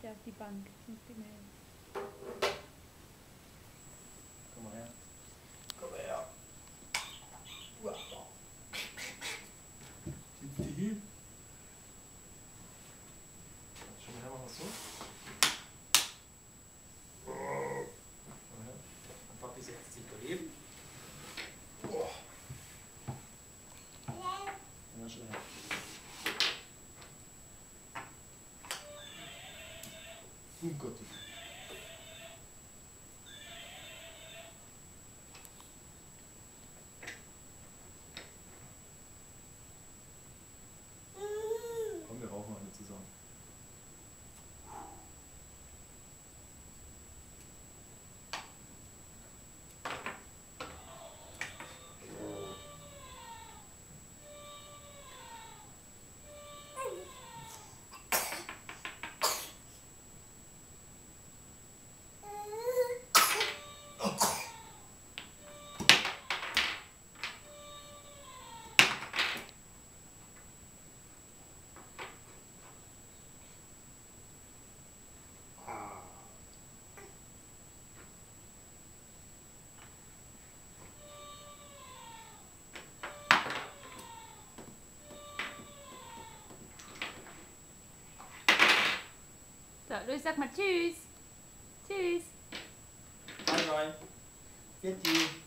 bitte auf die Bank, sonst kriegen wir hin. Komm mal her. Komm mal her. Wow. Sitzt die hier? Schon mal her, machen wir es so. Komm her. Und Papi setzt sich daneben. Ja, schon her. Gott. Komm, wir rauchen alle zusammen. So, Luis, sag mal Tschüss. Tschüss. Bye, bye. Vielen Dank.